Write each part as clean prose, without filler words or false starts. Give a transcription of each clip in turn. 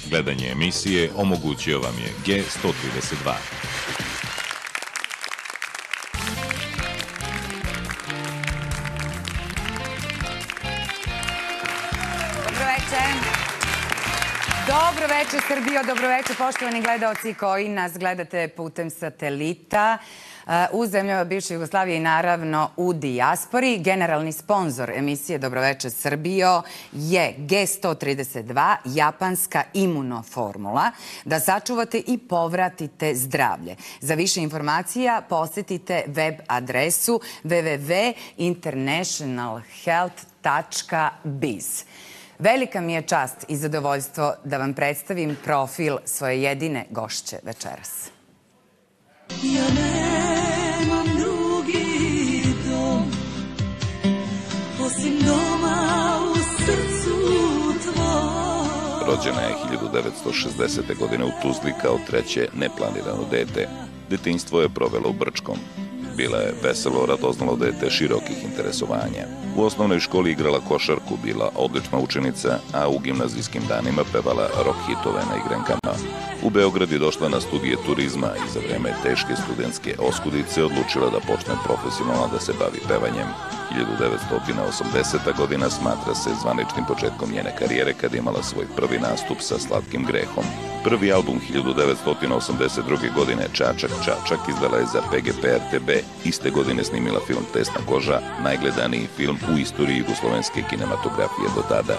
Gledanje emisije omogućio vam je G132. Dobro večer Srbijo, dobro večer poštovani gledaoci koji nas gledate putem satelita u zemljama bivše Jugoslavije i naravno u dijaspori. Generalni sponzor emisije Dobro večer Srbijo je G132, japanska imunoformula, da sačuvate i povratite zdravlje. Za više informacija posetite web adresu www.internationalhealth.biz. Velika mi je čast i zadovoljstvo da vam predstavim profil svoje jedine gošće večeras. Ja nemam drugi dom, osim doma u srcu tvoj. Rođena je 1960. godine u Tuzli kao treće neplanirano dete. Detinjstvo je provela u Brčkom. Bila je veselo, radoznalo dete širokih interesovanja. U osnovnoj školi igrala košarku, bila odlična učenica, a u gimnazijskim danima pevala rock hitove na igrenkama. U Beograd je došla na studije turizma i za vreme teške studentske oskudice odlučila da počne profesionalno da se bavi pevanjem. 1980. godina smatra se zvaničnim početkom njene karijere kad je imala svoj prvi nastup sa Slatkim grehom. Prvi album 1982. godine Čačak, Čačak izdala je za PGP RTB. Iste godine snimila film Tesna koža, najgledaniji film u istoriji jugoslovenske kinematografije do tada.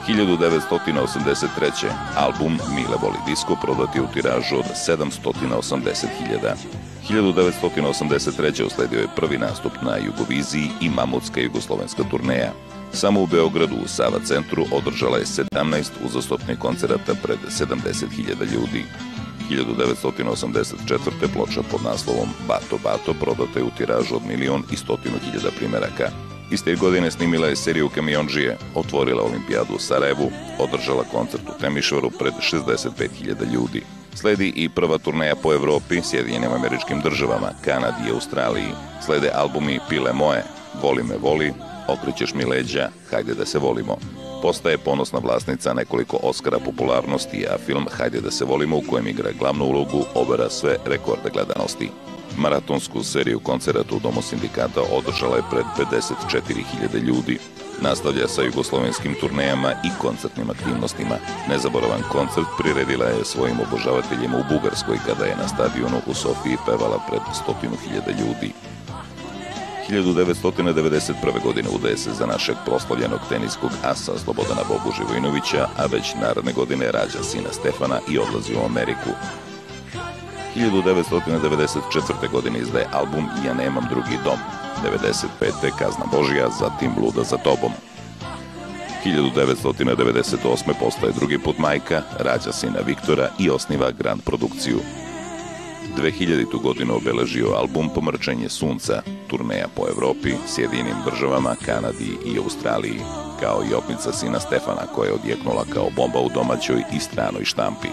1983. album Mile voli disko prodat je u tiražu od 780.000. 1983. usledio je prvi nastup na Jugoviziji i mamutska jugoslovenska turneja. Samo u Beogradu u Sava centru održala je 17 uzastopnih koncerata pred 70.000 ljudi. 1984. ploča pod naslovom Bato Bato prodata je u tiražu od 1.100.000 primeraka. Iste godine snimila je seriju Kamiondžije, otvorila olimpijadu u Sarajevu, održala koncert u Temišvaru pred 65.000 ljudi. Sledi i prva turneja po Evropi, Sjedinjenim Američkim Državama, Kanadi i Australiji. Slede albumi Pile moje, Voli me voli, Okrećeš mi leđa, Hajde da se volimo. Postaje ponosna vlasnica nekoliko Oskara popularnosti, a film Hajde da se volimo, u kojem igra glavnu ulogu, obera sve rekorde gledanosti. Maratonsku seriju koncerata u Domu sindikata održala je pred 54.000 ljudi. Nastavlja sa jugoslovenskim turnejama i koncertnim aktivnostima. Nezaboravan koncert priredila je svojim obožavateljima u Bugarskoj kada je na stadionu u Sofiji pevala pred 100.000 ljudi. 1991. godine udaje se za našeg proslavljenog teniskog asa Slobodana Bogu Živojinovića, a već naredne godine rađa sina Stefana i odlazi u Ameriku. 1994. godine izdaje album Ja nemam drugi dom. 1995. Kazna Božja, zatim Luda za tobom. 1998. postaje drugi put majka, rađa sina Viktora i osniva Grand produkciju. 2000. godinu obeležio album Pomrčenje sunca, turneja po Evropi, Sjedinjenim Državama, Kanadi i Australiji, kao i opnica sina Stefana koja je odjeknula kao bomba u domaćoj i stranoj štampi.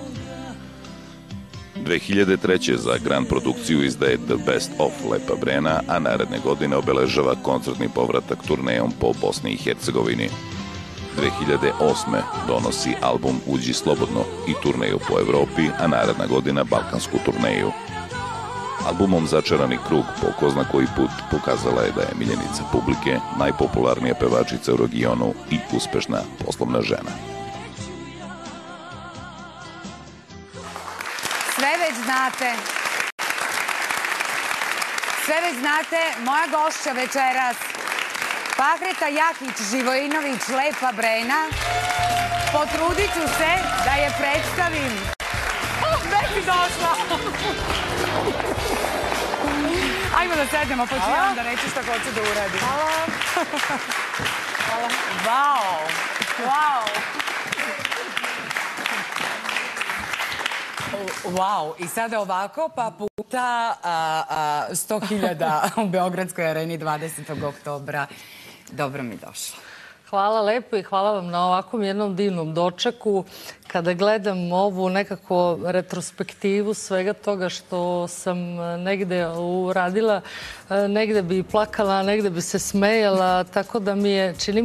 2003. za Grand produkciju izdaje The Best of Lepa Brena, a naredne godine obeležava koncertni povratak turnejom po Bosni i Hercegovini. 2008. donosi album Uđi slobodno i turneju po Evropi, a naredna godina balkansku turneju. Albumom Začarani krug po ko zna koji put pokazala je da je miljenica publike, najpopularnija pevačica u regionu i uspešna poslovna žena. Sve već znate, moja gošća večeras, Pahreta Jahić Živojinović, Lepa Brena. Potrudit ću se da je predstavim. Već si došla. Ajmo da sedemo, pa ću ja onda reći šta hoću da uradim. Hvala. Hvala. Wow, i sada ovako, pa puta 100.000 u Beogradskoj areni 20. oktobra. Dobro mi došla. Hvala lepo i hvala vam na ovakvom jednom divnom dočeku. kada gledam ovu nekako retrospektivu svega toga što sam negde uradila, negde bi plakala, negde bi se smejala, tako da mi je, čini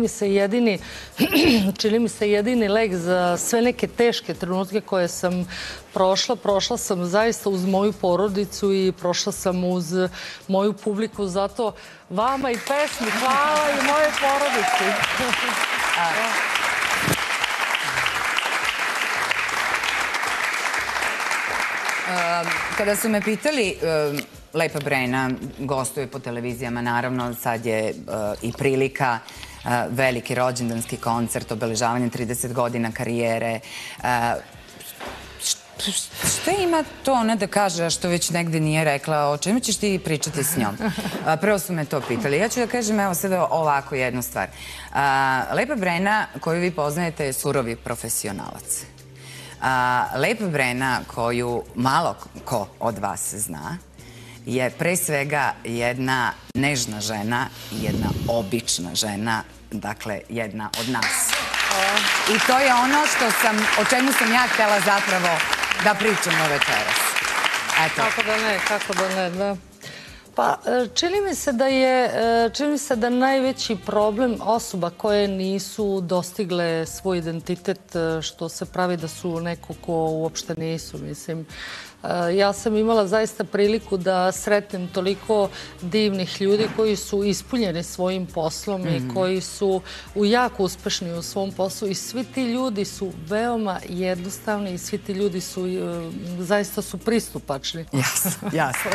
mi se jedini lek za sve neke teške trenutke koje sam prošla. Prošla sam zaista uz moju porodicu i prošla sam uz moju publiku, zato vama i pesmi hvala i moje porodici. Kada su me pitali, Lepa Brena gostuje po televizijama, naravno, sad je i prilika, veliki rođendanski koncert, obeležavanje 30 godina karijere. Šta ima to ona da kaže, a što već negde nije rekla, o čemu ćeš ti pričati s njom? Prvo su me to pitali. Ja ću da kažem, evo sada ovako jednu stvar. Lepa Brena, koju vi poznajete, je surovi profesionalac. Lepa Brena, koju malo ko od vas zna, je pre svega jedna nežna žena i jedna obična žena, dakle jedna od nas. I to je ono o čemu sam ja htjela zapravo da pričamo večeras. Eto. Kako da ne, da. Pa, čini mi se da najveći problem osoba koje nisu dostigle svoj identitet, što se pravi da su neko ko uopšte nisu, mislim. Ja sam imala zaista priliku da sretnem toliko divnih ljudi koji su ispunjeni svojim poslom i koji su jako uspešni u svom poslu i svi ti ljudi su veoma jednostavni i svi ti ljudi su zaista su pristupačni. Jasno.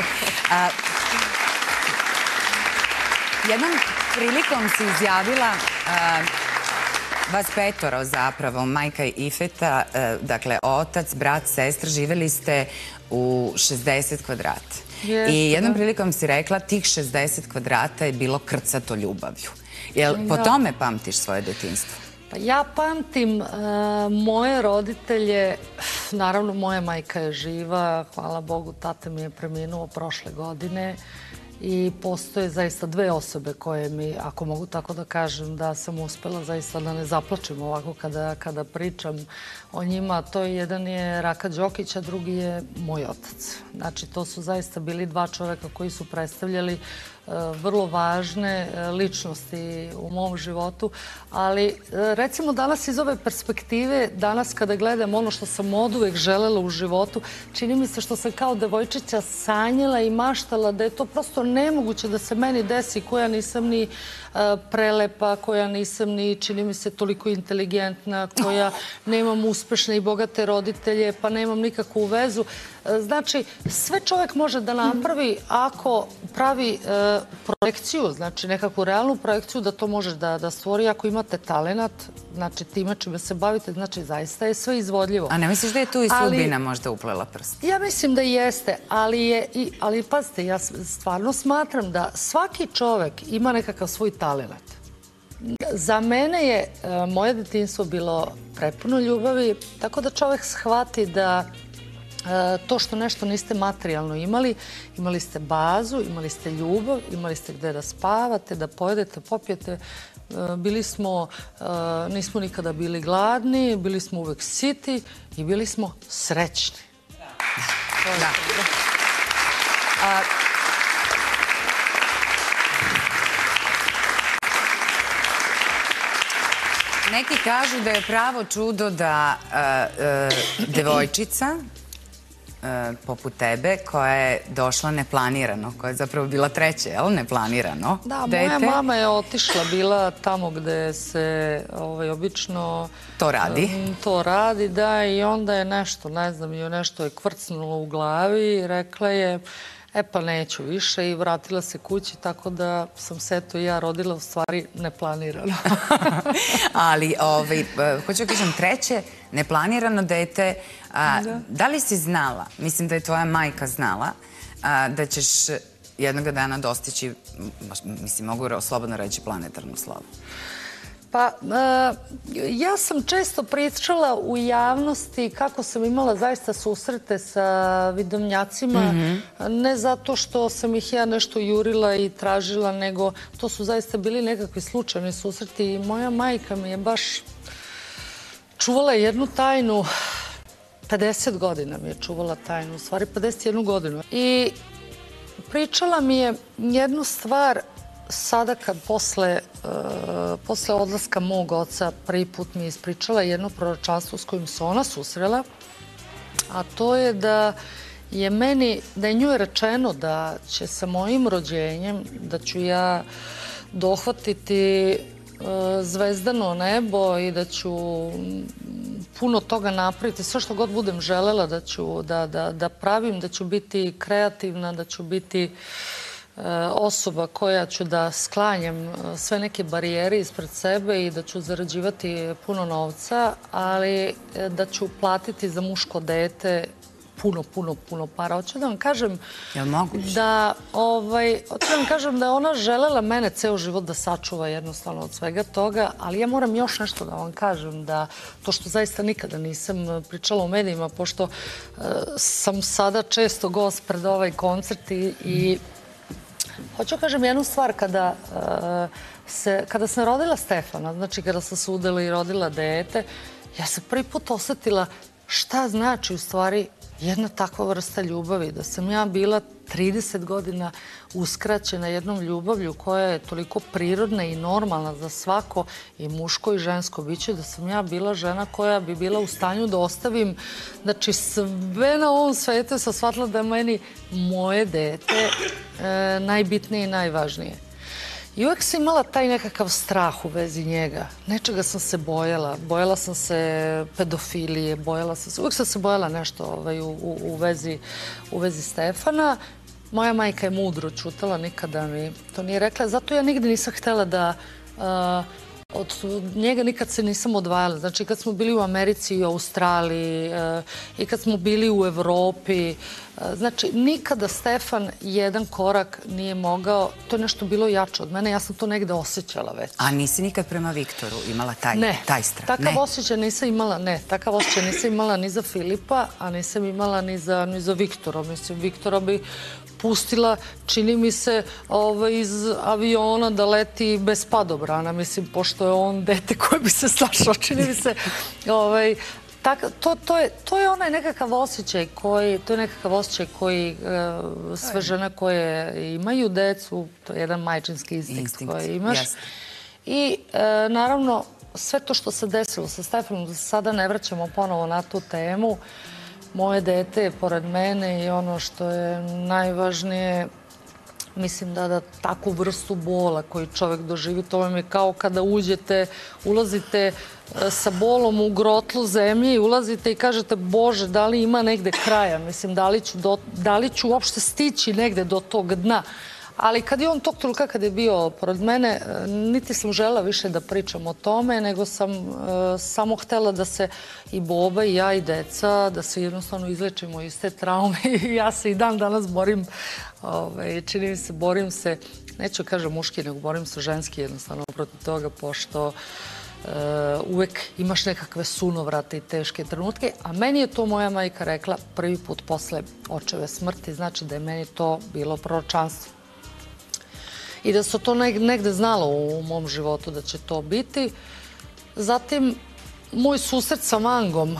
Jednom prilikom si izjavila, vas petoro zapravo, majka i Ifeta, dakle otac, brat, sestra, živeli ste u 60 kvadrata. I jednom prilikom si rekla, tih 60 kvadrata je bilo krcato ljubavlju. Jel po tome pamtiš svoje detinjstvo? Pa ja pamtim moje roditelje, naravno moja majka je živa, hvala Bogu, tata mi je preminuo prošle godine. I postoje zaista dve osobe koje mi, ako mogu tako da kažem, da sam uspela zaista da ne zaplačem ovako kada pričam o njima. To jedan je Raka Đokić, a drugi je moj otac. Znači, to su zaista bili dva čoveka koji su predstavljali vrlo važne ličnosti u mom životu, ali recimo danas iz ove perspektive, danas kada gledam ono što sam oduvek želela u životu, čini mi se što sam kao devojčica sanjala i maštala da je to prosto nemoguće da se meni desi, koja nisam ni prelepa, koja nisam ni, čini mi se, toliko inteligentna, koja nemam uspešne i bogate roditelje, pa nemam nikakvu vezu. Znači, sve čovjek može da napravi ako pravi projekciju, znači nekakvu realnu projekciju da to možeš da stvori. Ako imate talenat, znači time čime se bavite, znači zaista je sve izvodljivo. A ne misliš da je tu i sudbina možda uplela prst? Ja mislim da jeste, ali pazite, ja stvarno smatram da svaki čovjek ima nekakav svoj talenat. Za mene je moje detinjstvo bilo prepuno ljubavi, tako da čovjek shvati da to što nešto niste materijalno imali, imali ste bazu, imali ste ljubav, imali ste gde da spavate, da pojedete, popijete. Nismo nikada bili gladni, bili smo uvek siti i bili smo srećni. Da. Neki kažu da je pravo čudo da devojčica poput tebe, koja je došla neplanirano, koja je zapravo bila treće, jel? Neplanirano. Da, moja mama je otišla, bila tamo gde se obično to radi, da, i onda je nešto, ne znam, nešto je kvrcnulo u glavi i rekla je, pa neću više, i vratila se kući, tako da sam se eto i ja rodila u stvari neplanirano. Ali, hoću da kažem, treće, neplanirano dete, da li si znala, mislim da je tvoja majka znala, da ćeš jednog dana dostići, mislim, mogu slobodno reći, planetarnu slavu? Pa, ja sam često pričala u javnosti kako sam imala zaista susrete sa vidovnjacima, ne zato što sam ih ja nešto jurila i tražila, nego to su zaista bili nekakvi slučajni susreti i moja majka mi je baš čuvala je jednu tajnu, 50 godina mi je čuvala tajnu, u stvari 51 godinu. I pričala mi je jednu stvar sada kad posle odlaska mog oca prvi put mi je ispričala jedno proročanstvo s kojim se ona susrela, a to je da je njoj rečeno da će sa mojim rođenjem, da ću ja dohvatiti zvezdano nebo i da ću puno toga napraviti, sve što god budem želela da ću da pravim, da ću biti kreativna, da ću biti osoba koja ću da sklanjam sve neke barijere ispred sebe i da ću zarađivati puno novca, ali da ću platiti za muško dete puno para. Hoću da vam kažem da je ona želela mene ceo život da sačuva jednostavno od svega toga, ali ja moram još nešto da vam kažem, da to što zaista nikada nisam pričala u medijima, pošto sam sada često gost pred ovaj koncert i hoću da kažem jednu stvar, kada sam rodila Stefana, znači kada sam se udala i rodila dete, ja sam prvi put osetila šta znači u stvari jedna takva vrsta ljubavi, da sam ja bila 30 godina uskraćena jednom ljubavlju koja je toliko prirodna i normalna za svako i muško i žensko biće, da sam ja bila žena koja bi bila u stanju da ostavim, znači sve na ovom svetu sam shvatila da je meni moje dete najbitnije i najvažnije. I uvek sam imala taj nekakav strah u vezi njega. Nečega sam se bojala. Bojala sam se pedofilije, uvek sam se bojala nešto u vezi Stefana. Moja majka je mudro ćutala, nikada mi to nije rekla. Zato ja nigde nisam htela da od njega nikad se nisam odvajala. Znači, kad smo bili u Americi i u Australiji i kad smo bili u Evropi, znači, nikada Stefan jedan korak nije mogao, to je nešto bilo jače od mene, ja sam to negde osjećala već. A nisi nikad prema Viktoru imala taj strah? Takav osjećaj nisam imala ni za Filipa, a nisam imala ni za Viktora. Mislim, Viktora bi pustila, čini mi se, iz aviona da leti bez padobrana, mislim, pošto je on dete koje bi se snašao, čini mi se. To je onaj nekakav osjećaj koji sve žene koje imaju decu, to je jedan majčinski instinkt koji imaš. I naravno, sve to što se desilo sa Stefanom, da se sada ne vraćamo ponovo na tu temu, moje dete je pored mene i ono što je najvažnije, mislim da takvu vrstu bola koju čovjek doživi, to vam je kao kada ulazite sa bolom u grotlu zemlje i ulazite i kažete, Bože, da li ima negde kraja? Mislim, da li ću uopšte stići negde do tog dna? Ali kad je on tog trenutka kad je bio pored mene, niti sam želela više da pričam o tome, nego sam samo htela da se i Boba i ja i deca, da se jednostavno izlečimo iz te traume. I ja se i dan danas borim, čini mi se, borim se, neću kažem muški, nego borim se ženski jednostavno protiv toga, pošto uvek imaš nekakve sunovrate i teške trenutke, a meni je to moja majka rekla prvi put posle očeve smrti, znači da je meni to bilo proročanstvo. I da se to negde znalo u mom životu da će to biti. Zatim, moj susret sa Vangom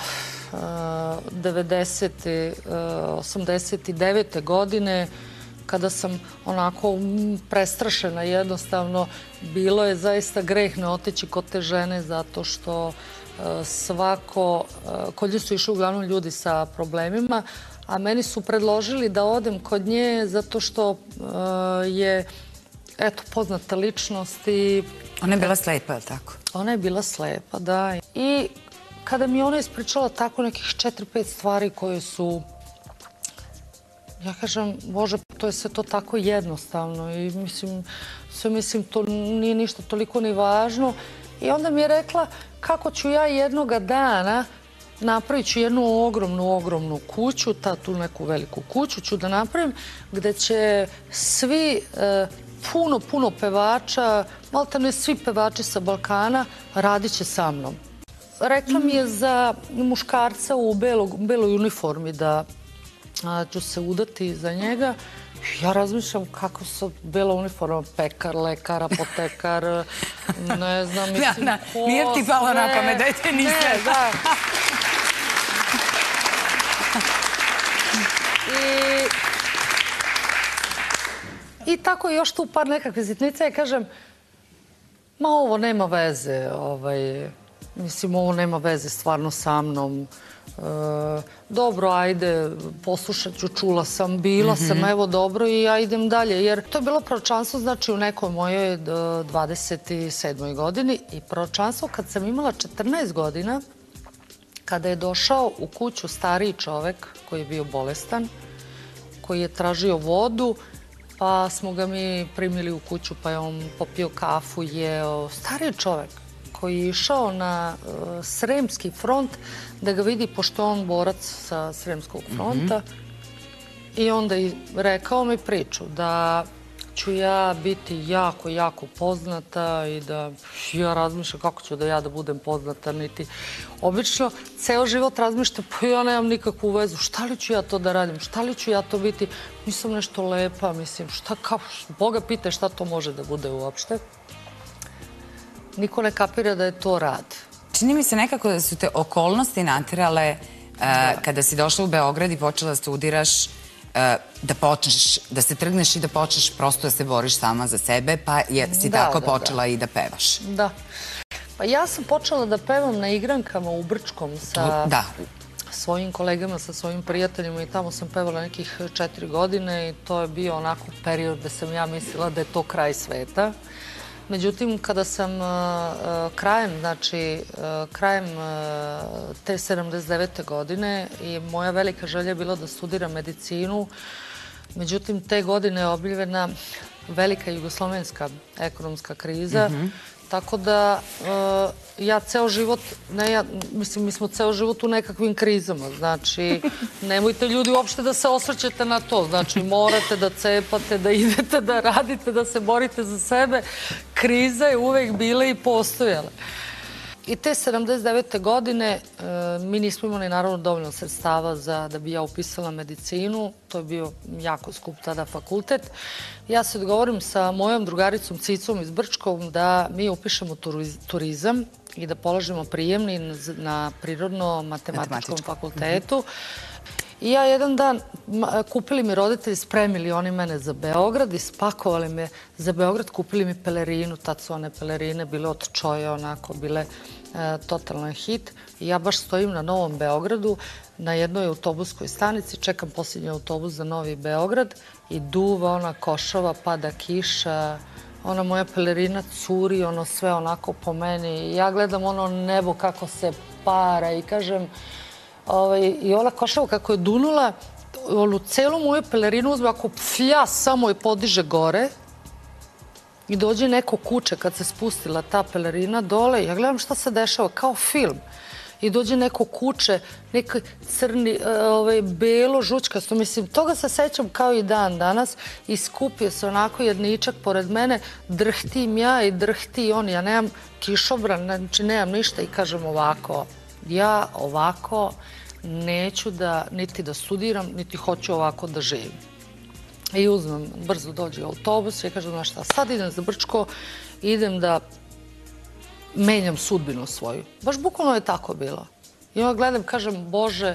89. godine, kada sam onako prestrašena jednostavno, bilo je zaista greh ne otići kod te žene zato što kod nje su išli uglavnom ljudi sa problemima, a meni su predložili da odem kod nje zato što je poznata ličnost i... Ona je bila slepa, je li tako? Ona je bila slepa, da. I kada mi ona ispričala tako nekih 4-5 stvari koje su... Ja kažem, Bože, to je sve to tako jednostavno i mislim, to nije ništa toliko ni važno. I onda mi je rekla kako ću ja jednoga dana napravit ću jednu ogromnu kuću, tu neku veliku kuću ću da napravim, gde će svi... puno pevača, maltene svi pevači sa Balkana radit će sa mnom. Rekla mi je za muškarca u beloj uniformi da ću se udati za njega Ja razmišljam kako su bila uniforma, pekar, lekar, apotekar, ne znam, mislim, ko Nije ti palo sve... na pamet, dajte ni sve. Ne, da. I tako još tu par nekakve sitnice i kažem, ma ovo nema veze, mislim, ovo nema veze stvarno sa mnom. Dobro, ajde, poslušat ću, čula sam, bila sam, evo dobro i ja idem dalje. Jer to je bilo proročanstvo, znači u nekoj mojoj 27. godini i proročanstvo kad sam imala 14 godina, kada je došao u kuću stariji čovek koji je bio bolestan, koji je tražio vodu, pa smo ga mi primili u kuću, pa je on popio kafu, jeo. Stariji čovek koji je išao na Sremski front da ga vidi, pošto on borac sa Sremskog fronta. I onda je rekao mi priču da ću ja biti jako, jako poznata i da ja razmišljam kako ću da budem poznata, niti obično ceo život razmišljam, pa ja nemam nikakvu vezu, šta li ću ja to da radim, šta li ću ja to biti, nisam nešto lepa, mislim, šta, Boga pita šta to može da bude uopšte. Niko ne kapira da je to rad. Čini mi se nekako da su te okolnosti naterale kada si došla u Beograd i počela da studiraš, da počneš, da se trgneš i da počneš prosto da se boriš sama za sebe, pa si tako počela i da pevaš. Da. Pa ja sam počela da pevam na igrankama u Brčkom sa svojim kolegama, sa svojim prijateljima i tamo sam pevala nekih 4 godine i to je bio onako period da sam ja mislila da je to kraj sveta. Međutim, kada sam krajem te 79. godine i moja velika želja je bila da studiram medicinu, međutim, te godine je objavljena velika jugoslovenska ekonomska kriza, tako da ja ceo život, mislim, mi smo ceo život u nekakvim krizama, znači, nemojte ljudi uopšte da se osvrćete na to, znači, morate da cepate, da idete, da radite, da se borite za sebe. Kriza je uvek bila i postojala. I te 79. godine mi nismo imali naravno dovoljno sredstava da bi ja upisala medicinu. To je bio jako skup tada fakultet. Ja se dogovorim sa mojom drugaricom Cicom iz Brčkog da mi upišemo turizam i da položimo prijemni na Prirodno-matematičkom fakultetu. I ja jedan dan, kupili mi roditelji, spremili oni mene za Beograd i spakovali me za Beograd, kupili mi pelerinu, tad su one pelerine bile od čoja, onako bile totalan hit. I ja baš stojim na Novom Beogradu, na jednoj autobuskoj stanici, čekam posljednji autobus za Novi Beograd i duva ona košava, pada kiša, ona moja pelerina curi, ono sve onako po meni. Ja gledam ono nebo kako se para i kažem, i ona košava kako je dunula, onu celu moju pelerinu uzme, ako fljas samo je podiže gore i dođe neko kuće kad se spustila ta pelerina dole. Ja gledam šta se dešava, kao film. I dođe neko kuće, neki crni, belo, žućkasto. Mislim, toga se sećam kao i dan danas i skupio se onako jedničak pored mene, drhtim ja i drhti on. Ja nemam kišobran, znači nemam ništa i kažem ovako, ja ovako neću niti da studiram, niti hoću ovako da živim. I uzmem, brzo dođe autobus i kažem, znaš šta, sad idem za Brčko, idem da menjam sudbinu svoju. Baš bukvalno je tako bilo. I onda gledam, kažem, Bože,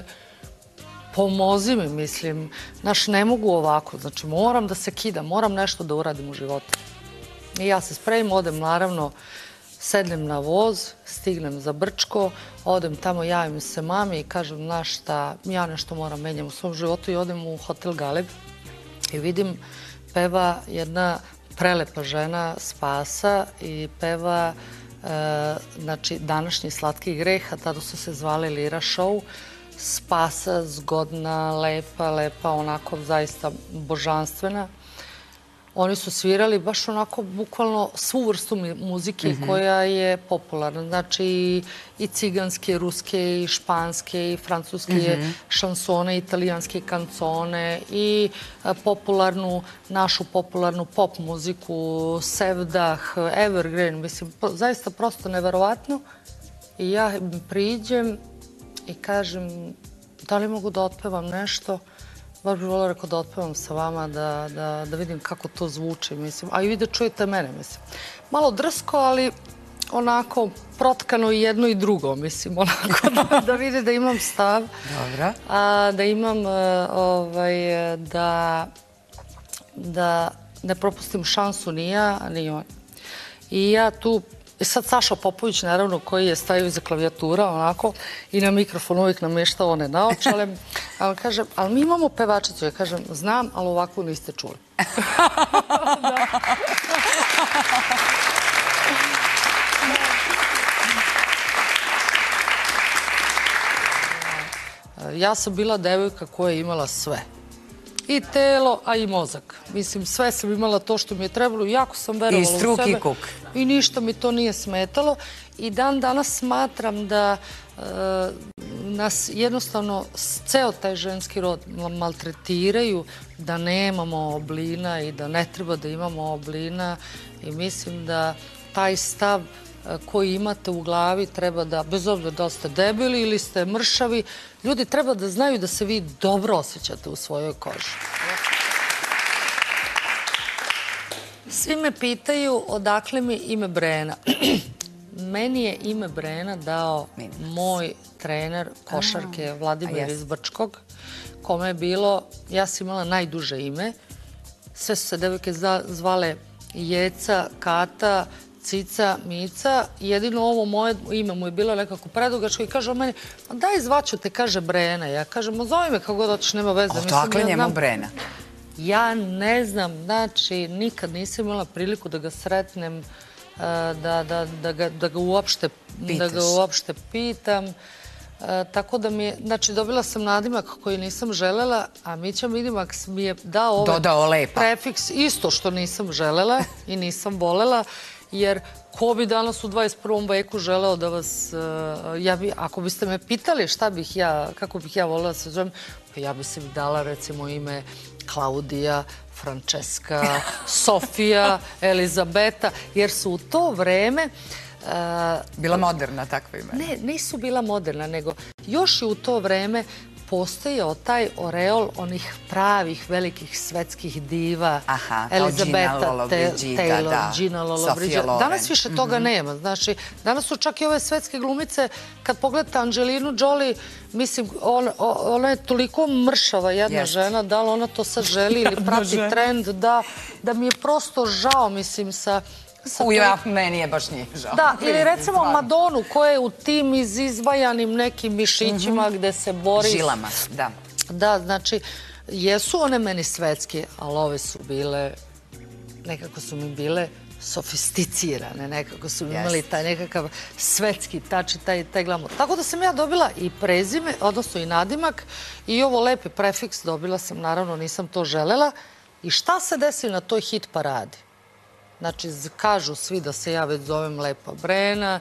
pomozi mi, mislim, znaš, ne mogu ovako, znači moram da se kidam, moram nešto da uradim u životu. I ja se spremim, odem naravno, sednem na voz, stignem za Brčko, odem tamo, javim se mami i kažem, znaš šta, ja nešto moram menjam u svom životu i odem u Hotel Galeb i vidim, peva jedna prelepa žena Spasa i peva znači, današnji Slatki greh, a tada su se zvali Lira Show. Spasa, zgodna, lepa, onako zaista božanstvena. Oni su svirali baš onako bukvalno svu vrstu muzike koja je popularna. Znači i ciganske, ruske, i španske, i francuske šansone, italijanske kancone, i našu popularnu pop muziku, Sevdah, Evergreen, mislim, zaista prosto neverovatno. I ja priđem i kažem, da li mogu da otpevam nešto? Baš bih volila da otpevam sa vama, da vidim kako to zvuči, mislim. A i vi da čujete mene, mislim. Malo drsko, ali onako protkano i jedno i drugo, mislim. Onako da vidi da imam stav. Dobro. Da imam da ne propustim šansu ni ja, ni on. I ja tu, sad Saša Popović, naravno, koji je stavio iza klavijatura, onako, i na mikrofon uvijek namještao one naočale. A on kaže, ali mi imamo pevačicu. Ja kažem, znam, ali ovako niste čuli. Ja sam bila devojka koja je imala sve. I telo, a i mozak. Mislim, sve sam imala to što mi je trebalo. Jako sam verovala u sebe. I struk i kuk. I ništa mi to nije smetalo. I dan danas smatram da nas jednostavno ceo taj ženski rod maltretiraju, da nemamo oblina i da ne treba da imamo oblina. I mislim da taj stav koji imate u glavi treba da, bez obzira da ste debeli ili ste mršavi, ljudi treba da znaju da se vi dobro osjećate u svojoj koži. Svi me pitaju odakle mi ime Brena. Meni je ime Brena dao moj trener košarke Vladimir iz Brčkog, kome je bilo, ja sam imala najduže ime. Sve su se devojke zvale Jeca, Kata, Cica, Mica. Jedino ovo moje ime mu je bilo nekako predugačko i kaže on meni, daj zvaću te, kaže Brena. Ja kažem, zove me kako god hoćeš, nema veze. Odakle njemu Brena? Ja ne znam, znači nikad nisam imala priliku da ga sretnem, da ga uopšte pitam. Tako da mi je, znači dobila sam nadimak koji nisam želela, a Mića Minimax mi je dao ovaj prefiks isto što nisam želela i nisam volela, jer ko bi danas u 21. veku želeo da vas, ako biste me pitali šta bih ja, kako bih ja volela da se zovem, pa ja bi se mi dala recimo ime Klaudija, Francesca, Sofija, Elizabeta, jer su u to vreme... Bila moderna takva imena? Ne, nisu bila moderna, nego još i u to vreme postojao taj oreol onih pravih velikih svetskih diva. Elizabeta Taylor, Gina Lollobrigida. Danas više toga nema. Znači, danas su čak i ove svetske glumice, kad pogledate Angelinu Jolie, mislim, ona je toliko mršava jedna žena, da li ona to sad želi ili prati trend, da mi je prosto žao, mislim, sa... Meni je baš nije žao. Da, ili recimo Madonu koja je u tim izvajanim nekim mišićima gde se bori... Žilama, da. Da, znači, jesu one meni svetske, ali ove su bile, nekako su mi bile sofisticirane, nekako su imali taj nekakav svetski tač i taj glamur. Tako da sam ja dobila i prezime, odnosno i nadimak, i ovo lepi prefiks dobila sam, naravno nisam to želela. I šta se desi na toj hit paradi? Znači, kažu svi da se ja već zovem Lepa Brena.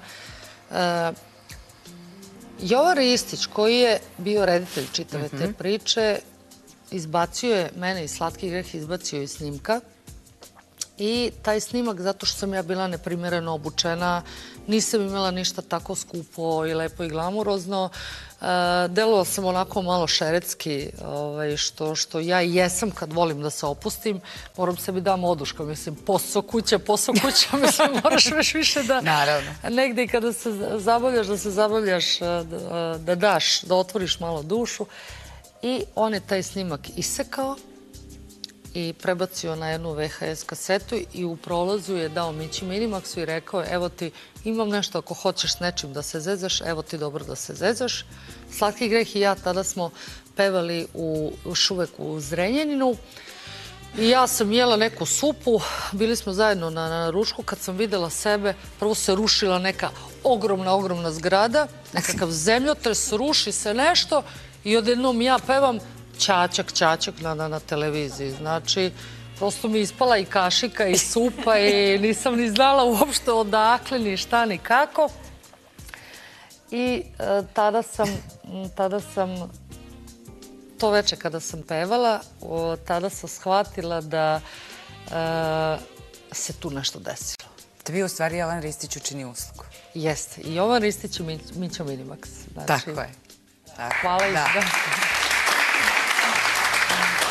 Jovan Ristić, koji je bio reditelj čitave te priče, izbacio je mene iz Slatki greh, izbacio iz snimka. I taj snimak, zato što sam ja bila neprimjereno obučena, nisam imala ništa tako skupo i lepo i glamurozno. Delovala sam onako malo šeretski, što ja i jesam kad volim da se opustim. Moram sebi dam oduška, mislim, posao kuća, mislim, moraš već više da... Naravno. Negde i kada se zabavljaš, da se zabavljaš, da daš, da otvoriš malo dušu. I on je taj snimak isekao i prebacio na jednu VHS kasetu i u prolazu je dao Mići Minimaxu i rekao je, evo ti, imam nešto ako hoćeš s nečim da se zezaš, evo ti dobro da se zezaš. Slatki greh i ja tada smo pevali još uvek u Zrenjaninu i ja sam jela neku supu, bili smo zajedno na ručku, kad sam videla sebe, prvo se rušila neka ogromna zgrada, nekakav zemljotres, ruši se nešto i odjednom ja pevam Ćaćak na televiziji. Znači, prosto mi ispala i kašika i supa i nisam ni znala uopšte odakle, ni šta, ni kako. I tada sam, to veče kada sam pevala, tada sam shvatila da se tu nešto desilo. Tebi u stvari Jovan Ristić učini uslugu. Jeste. I Jovan Ristić i Mića Minimax. Tako je. Hvala i da.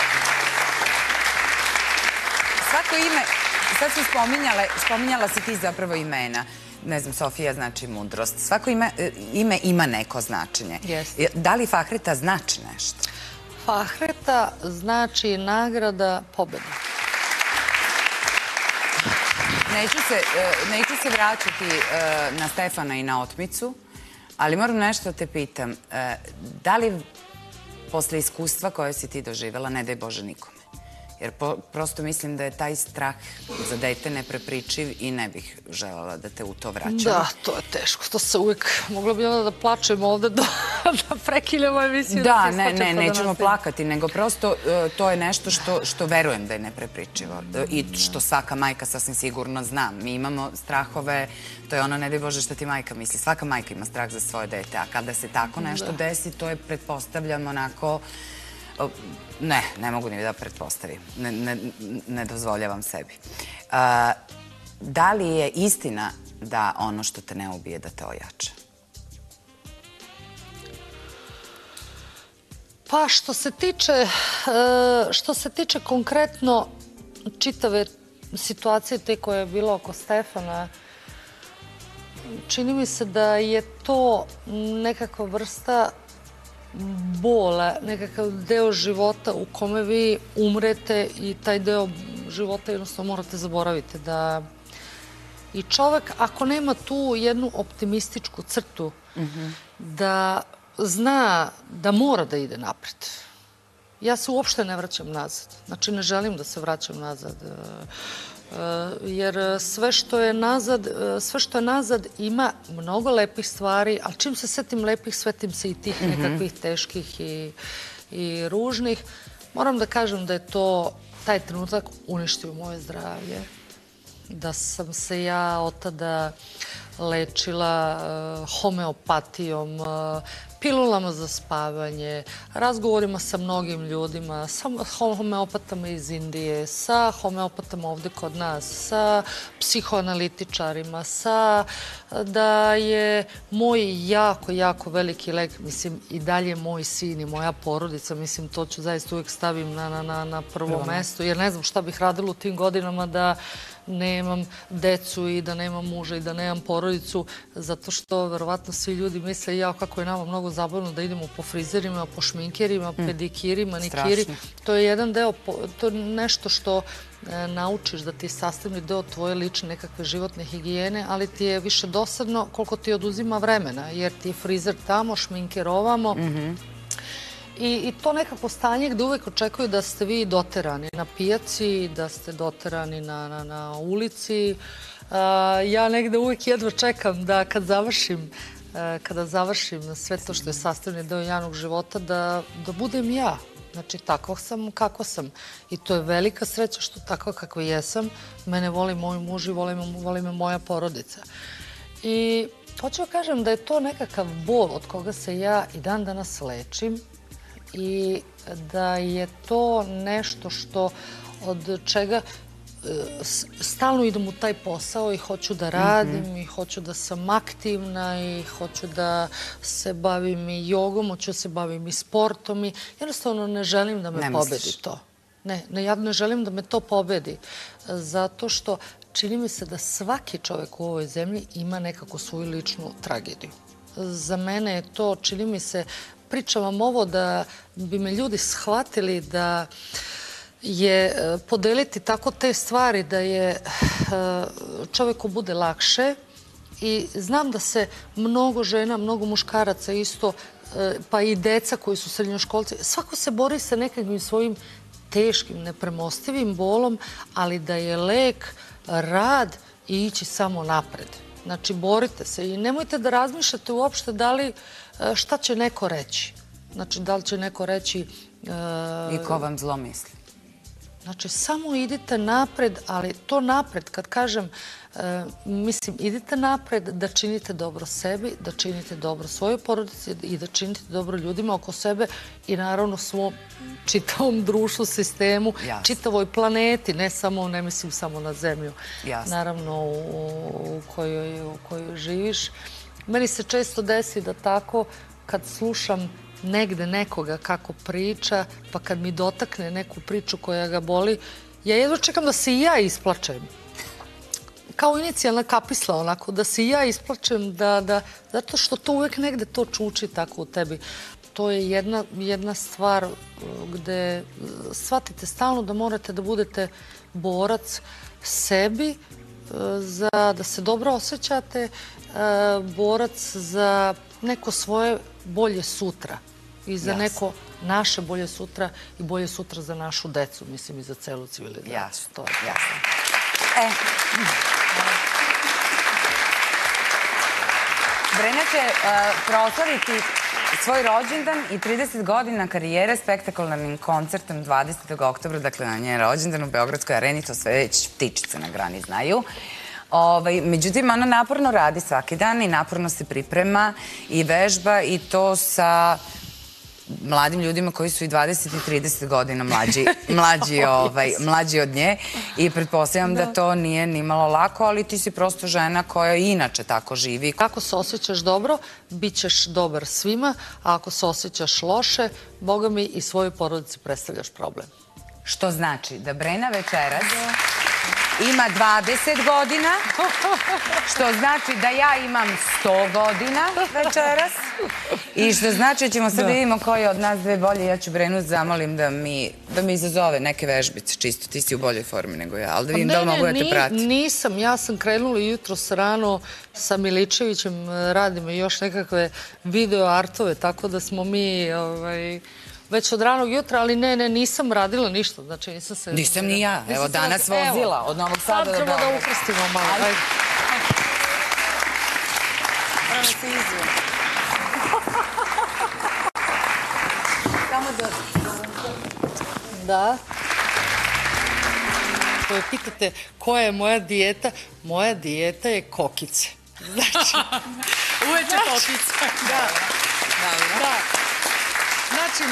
svako ime, sad su spominjala si ti zapravo imena. Ne znam, Sofija znači mudrost. Svako ime ima neko značenje. Da li Fahreta znači nešto? Fahreta znači nagrada pobjede. Neću se vraćati na Stefana i na otmicu, ali moram nešto da te pitam. Da li posle iskustva koje si ti doživjela, ne daj Bože nikome? Jer prosto mislim da je taj strah za dete neprepričiv i ne bih željela da te u to vraćam. Da, to je teško. To se uvijek... Mogla bi onda da plačem ovde da prekiljamo emisiju. Da, ne, nećemo plakati, nego prosto to je nešto što verujem da je neprepričivo i što svaka majka sasvim sigurno zna. Mi imamo strahove, to je ono, ne daj Bože što ti majka misli. Svaka majka ima strah za svoje dete, a kada se tako nešto desi, to je, pretpostavljam, onako... Ne mogu ni da pretpostavim. Ne dozvoljavam sebi. Da li je istina da ono što te ne ubije da te ojača? Pa što se tiče konkretno čitave situacije te koja je bila oko Stefana, čini mi se da je to nekakva vrsta bola, nekakav deo života u kome vi umrete i taj deo života jednostavno morate zaboraviti. I čovek, ako nema tu jednu optimističku crtu, da zna da mora da ide napred. Ja se uopšte ne vraćam nazad. Znači, ne želim da se vraćam nazad. Jer sve što je nazad ima mnogo lepih stvari, ali čim se setim lepih, svetim se i tih nekakvih teških i ružnih. Moram da kažem da je taj trenutak uništio moje zdravlje. Da sam se ja od tada lečila homeopatijom, pilulama za spavanje, razgovorima sa mnogim ljudima, sa homeopatama iz Indije, sa homeopatama ovde kod nas, sa psihoanalitičarima, da je moj jako, jako veliki lek, mislim, i dalje moj sin i moja porodica, mislim, to ću zaista uvijek stavim na prvo mesto, jer ne znam šta bih radila u tim godinama da nemam decu i da nemam muža i da nemam porodicu, zato što verovatno svi ljudi misle kako je nama mnogo zabavno da idemo po frizerima, po šminkerima, pedikirima, nikiri. To je jedan deo, to je nešto što naučiš da ti je sastavni deo tvoje lične nekakve životne higijene, ali ti je više dosadno koliko ti oduzima vremena, jer ti je frizer tamo, šminker ovamo. I to nekako stanje gde uvek očekuju da ste vi doterani na pijaci, da ste doterani na ulici. Ja negde uvek jedva čekam da kada završim sve to što je sastavni deo javnog života, da budem ja. Znači, tako sam kako sam. I to je velika sreća što tako kako jesam. Mene voli moj muž i voli me moja porodica. I hoću da kažem da je to nekakav bol od koga se ja i dan danas lečim. I da je to nešto od čega stalno idem u taj posao i hoću da radim i hoću da sam aktivna i hoću da se bavim i jogom, hoću da se bavim i sportom i jednostavno ne želim da me pobedi to. Ne, ja ne želim da me to pobedi, zato što čini mi se da svaki čovek u ovoj zemlji ima nekako svoju ličnu tragediju. Za mene je to, čini mi se, pričam vam ovo da bi me ljudi shvatili da je podeliti tako te stvari da je čoveku bude lakše i znam da se mnogo žena, mnogo muškaraca isto, pa i deca koji su srednjoškolci, svako se bori sa nekakvim svojim teškim, nepremostivim bolom, ali da je lek rad i ići samo napred. Znači, borite se i nemojte da razmišljate uopšte šta će neko reći. Znači, da li će neko reći... I ko vam zlo misli? Znači, samo idite napred, ali to napred, kad kažem, mislim, idite napred da činite dobro sebi, da činite dobro svojoj porodici i da činite dobro ljudima oko sebe i naravno svom čitavom društvu, sistemu, čitavoj planeti, ne mislim samo na zemlju, naravno u kojoj živiš. Meni se često desi da tako, kad slušam negde nekoga kako priča, pa kad mi dotakne neku priču koja ga boli, Ja jedva čekam da se i ja isplačem. Kao inicijalna kapisla, onako, da se i ja isplačem, zato što to uvek negde to čuči tako u tebi. To je jedna stvar gde shvatite stalno da morate da budete borac sebi, da se dobro osjećate, borac za neko svoje bolje sutra i za neko naše bolje sutra i bolje sutra za našu decu, mislim, i za celu civilizaciju. Jasno. Brena će proslaviti svoj rođendan i 30 godina karijere spektakularnim koncertom 20. oktobra, dakle na njen rođendan u Beogradskoj areni, to sve već ptičice na grani znaju. Međutim, ona naporno radi svaki dan i naporno se priprema i vežba i to sa mladim ljudima koji su i 20 i 30 godina mlađi od nje i pretpostavljam da to nije ni malo lako, ali ti si prosto žena koja inače tako živi. Ako se osjećaš dobro, bit ćeš dobar svima, a ako se osjećaš loše, Boga mi i svojoj porodici predstavljaš problem. Što znači da Brena večeras ima 20 godina, što znači da ja imam 100 godina večeras i što znači da ćemo sad vidimo koji od nas dve bolje. Ja ću Brenu zamolim da mi izazove neke vežbice, čisto ti si u boljoj formi nego ja, ali da vidim da li mogu da te pratim. Nisam, ja sam krenula jutros rano sa Miličevićem, radimo još nekakve video artove, tako da smo mi već od ranog jutra, ali nisam radila ništa, znači nisam se... Nisam ni ja, evo danas vozila od Novog Sada do Beograda. Sad ćemo da ukrstimo malo, ajde. Prvo se izvijem. Samo da... Da. Koje pitate koja je moja dijeta, moja dijeta je kokice. Znači... Uveče kokice. Da. Znači,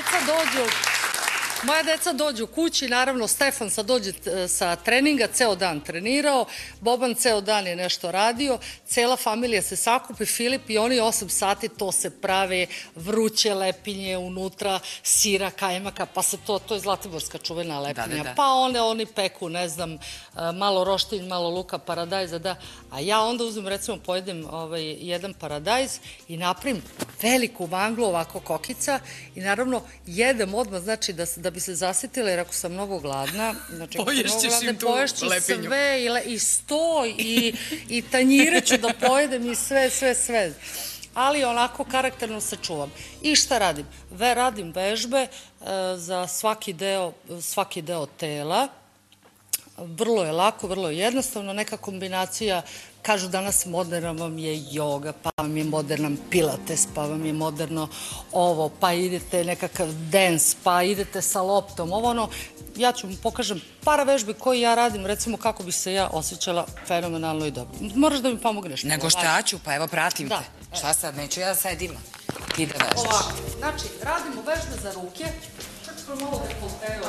moja deca dođu kući, naravno Stefan sad dođe sa treninga, ceo dan trenirao, Boban ceo dan je nešto radio, cela familija se sakupi, Filip i oni 8 sati to se prave, vruće lepinje unutra, sira, kajmaka, pa se to je zlatiborska čuvena lepinja, pa oni peku, ne znam, malo roštilj, malo luka, paradajza, da, a ja onda uzmem, recimo, pojedem jedan paradajz i napravim veliku vanglu ovako kokica i naravno jedem odmah, znači da bi se zasitila, jer ako sam mnogo gladna, znači poješću sve i sto i tanjire ću da pojedem i sve. Ali onako karakterno se čuvam. I šta radim? Radim vežbe za svaki deo tela. Vrlo je lako, vrlo je jednostavno, neka kombinacija. Kažu danas moderna vam je joga, pa vam je modernan pilates, pa vam je moderno ovo, pa idete nekakav dance, pa idete sa loptom, ovo ono. Ja ću mu pokažem par vežbi koje ja radim, recimo kako bi se ja osjećala fenomenalno i dobro. Moraš da mi pomogneš. Nego šta ću, pa evo pratim te. Šta sad, neću ja da sedim. Ti da vežbaš. Ovako, znači radimo vežbe za ruke. Čak sam ovo dekolteo.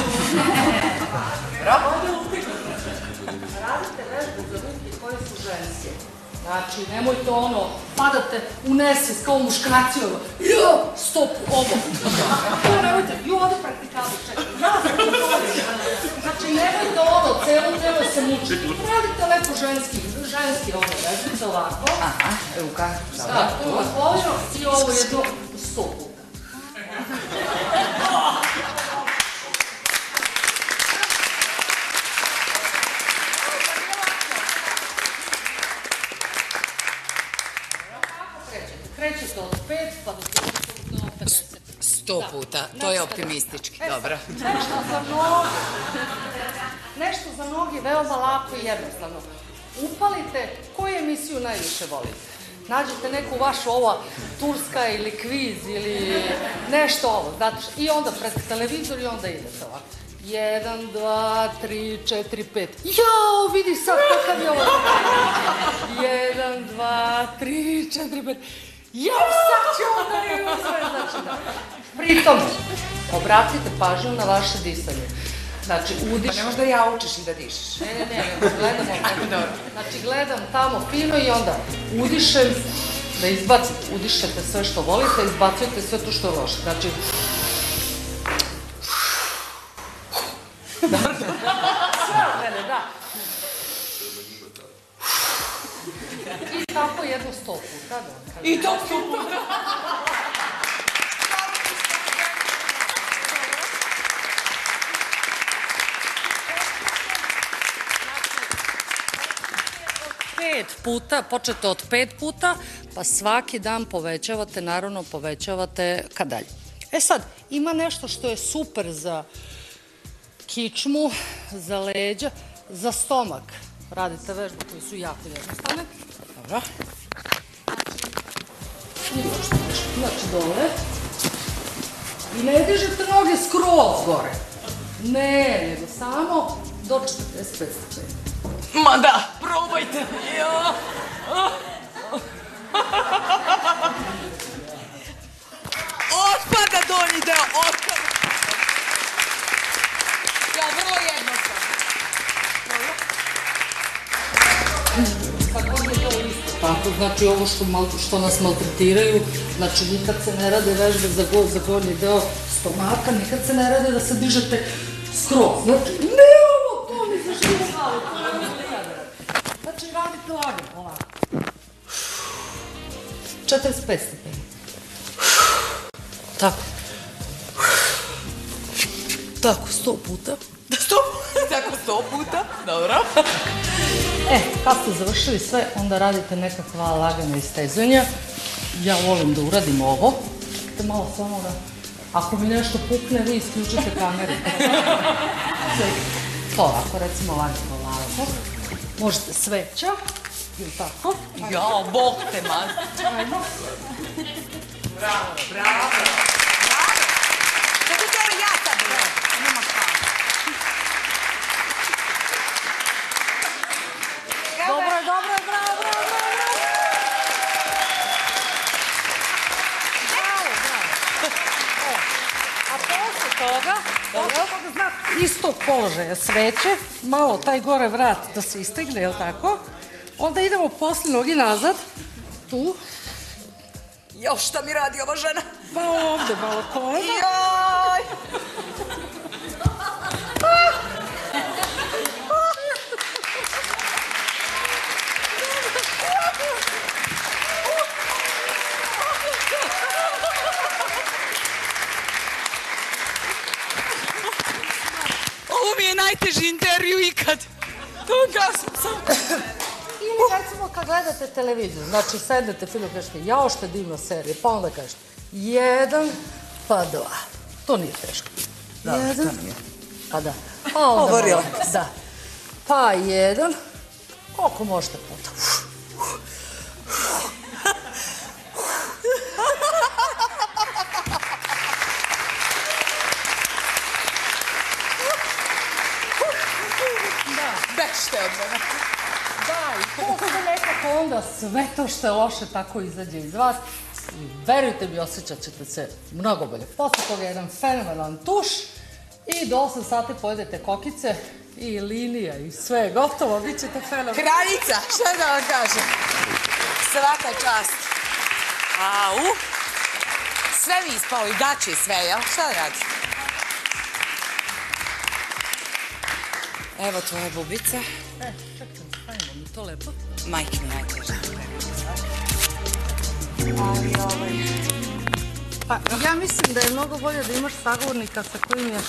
Radite vežbe za ruke koje su ženske. Znači, nemojte ono, padate u nesis kao muškarci, ono, stop, ovo. To nemojte, ovdje praktikali, čekaj, znači, nemojte ono, celo telo se muči. Radite lepo ženski ovo, vežbice ovako. Aha, ruka. Da, ovo i ovo je do 100 puta. Krećete od 5 pa do 50. 100 puta, to je optimistički, dobro. Nešto za noge veoma lako i jednostavno. Upalite koju emisiju najviše volite. Nađete neku vašu ova turska ili kviz ili nešto ovo. I onda pred televizor i onda idete ovako. 1, 2, 3, 4, 5. Jao, vidi sad kakav je ovo. 1, 2, 3, 4, 5. Jao, sad će onda i uzme. Znači da. Pritom, obratite pažnju na vaše disanje. Znači, udiš... Pa ne možda ja učiš i da dišeš. Ne, gledamo. Znači, gledam tamo fino i onda udišem, da izbacite, udišete sve što volite, izbacujete sve to što je loše. Znači... Tako jedno 100 puta, da. I to 100 puta. Počete od 5 puta, pa svaki dan povećavate, naravno povećavate kad dalje. E sad, ima nešto što je super za kičmu, za leđa, za stomak. Radite vežbe koje su jako jednostavne. Dobro. I još nešto. Znači dole. I ne dižete noge skroz gore. Ne, nego samo do 45 stepeni. Ma da, probajte. Otpada donji deo, otpada. Ja, vrlo jednostavno. Tako je to isto. Tako, znači ovo što nas maltretiraju, znači nikad se ne rade vežbe za gornji deo stomaka, nikad se ne rade da se dižete skroz. Znači, ne ovo, to mi zaživo malo, to ne može da rade. Znači, radite lagano, ovako. 45 stepeni. Tako. Tako, 100 puta. 100 puta? Tako 100 puta? Dobro. Kad ste završili sve, onda radite nekakva lagana istezanja. Ja volim da uradim ovo. Čekajte malo samo da... Ako mi nešto pukne, vi isključite kameru. To ovako, recimo lagano ovako. Možete sveća, ili tako. Ja, Bog te mazi. Ajmo. Bravo, bravo. Bravo. Kako to ja sad gledam? Nema šta. Dobro je, dobro je, bravo, bravo, bravo, bravo. A posle toga, istog položaja sveće, malo taj gore vrat da se istegne, jel tako? Onda idemo posle nogi nazad, tu. Jo, šta mi radi ova žena? Pa ovde malo kolena. Joj! Ovo mi je najteži intervju ikad. Ili recimo kad gledate televiziju, znači sednete film i kažete jao što je divna serija, pa onda kažete 1 pa 2. To nije teško. 1 pa da. Pa onda malo, da. Pa 1, koliko možete puta. Bešte od mene. Da, i posle nekako onda sve to što je loše tako izađe iz vas. I verujte mi, osjećat ćete se mnogo bolje. Posle toga jedan fenomenalan tuš i do 8 sati pojedete kokice i linija i sve gotovo, bit ćete fenomenalni. Kraljica, šta da vam kažem? Svaka čast. Au. Sve mi ispalo i gače i sve, jel? Šta da radi? Evo tvoja bubica. Čekaj, stavimo mi to lepo. Majke mi najteže. Pa ja mislim da je mnogo bolje da imaš sagovornika sa kojim je...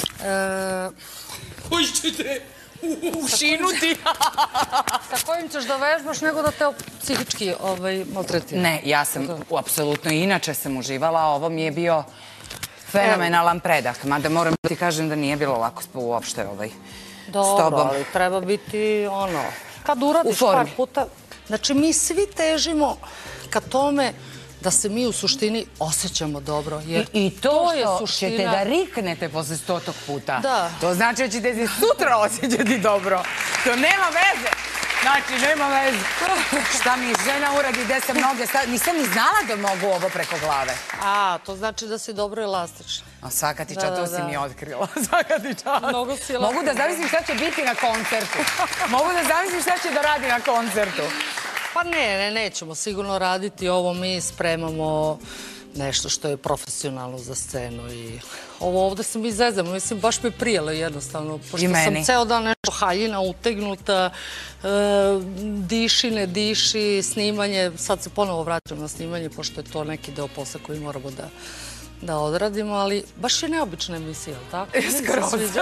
Koji ćete ušinuti? Sa kojim ćeš da vežbaš nego da te psihički maltretira. Ne, ja sam apsolutno inače sam uživala, a ovo mi je bio fenomenalan predah. Mada moram da ti kažem da nije bilo lako uopšte s tobom. Dobro, ali treba biti kad uradiš par puta. Znači mi svi težimo ka tome da se mi u suštini osjećamo dobro. I to što ćete da riknete posle 100. puta, to znači da ćete se sutra osjećati dobro. To nema veze. Znači, nema veze. Šta mi žena uradi, gde sam noge stavila. Nisam ni znala da mogu ovo preko glave. A, to znači da si dobro elastična. A svaka ti čast, to si mi otkrila. Svaka ti čast. Mogu da zamislim šta će biti na koncertu. Mogu da zamislim šta će da radi na koncertu. Pa ne, nećemo sigurno raditi ovo. Mi spremamo nešto što je profesionalno za scenu i ovo ovde se mi zezamo, mislim, baš mi prijelo jednostavno, pošto sam ceo dan nešto haljina, utegnuta, diši, ne diši, snimanje, sad se ponovo vraćam na snimanje, pošto je to neki deo posla koji moramo da odradimo, ali baš je neobična emisija, tako? Skroz.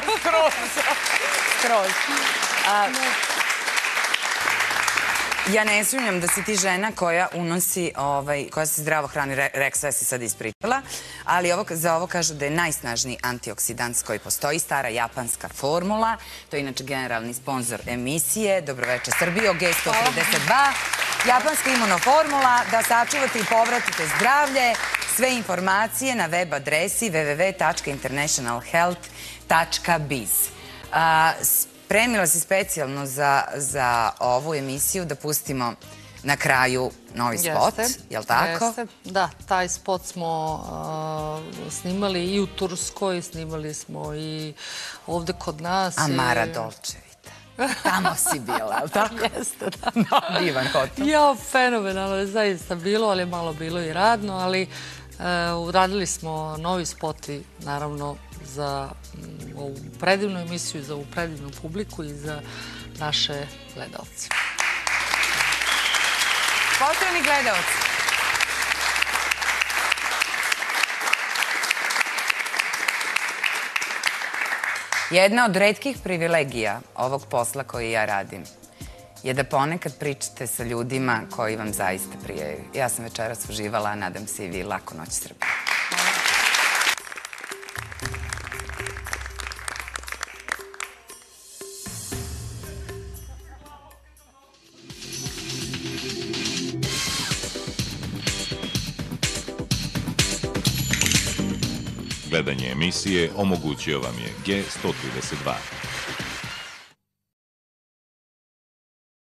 Ja ne sumnjam da si ti žena koja unosi, koja se zdravo hrani, sve si sad ispričala, ali za ovo kažu da je najsnažniji antioksidans koji postoji, stara japanska formula, to je inače generalni sponsor emisije, Dobroveče Srbijo, G132, japanska imunoformula, da sačuvate i povratite zdravlje, sve informacije na web adresi www.internationalhealth.biz. Spremila si specijalno za ovu emisiju da pustimo na kraju novi spot, je li tako? Jeste, da. Taj spot smo snimali i u Turskoj, snimali smo i ovde kod nas. Amara Dolčevita. Tamo si bila, je li tako? Jeste, da. Divan hotel. Ja, fenomenalno je zaista bilo, ali je malo bilo i radno, ali uradili smo novi spot i naravno za ovu predivnu emisiju, za ovu predivnu publiku i za naše gledalce. Poštovani gledalci, jedna od retkih privilegija ovog posla koji ja radim je da ponekad pričate sa ljudima koji vam zaista prijaju. Ja sam večeras uživala, a nadam se i vi. Laku noć, Srbija. Gledanje emisije omogućio vam je G132.